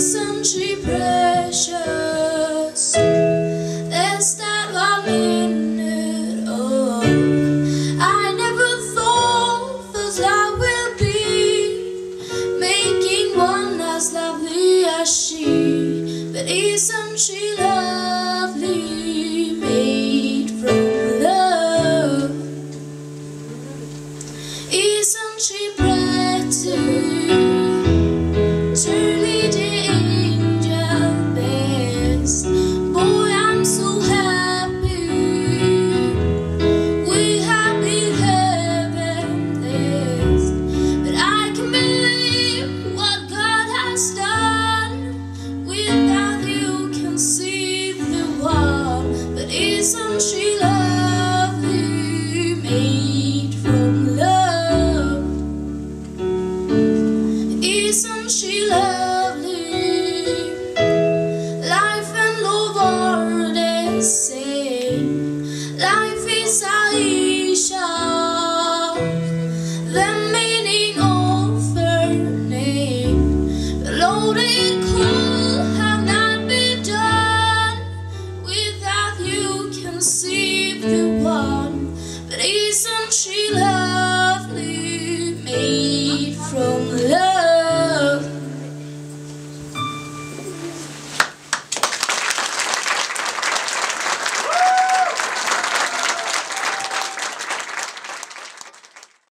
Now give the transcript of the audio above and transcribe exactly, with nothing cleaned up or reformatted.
isn't she precious? Is that what in it all? I never thought that love will be making one as lovely as she, but isn't she lovely?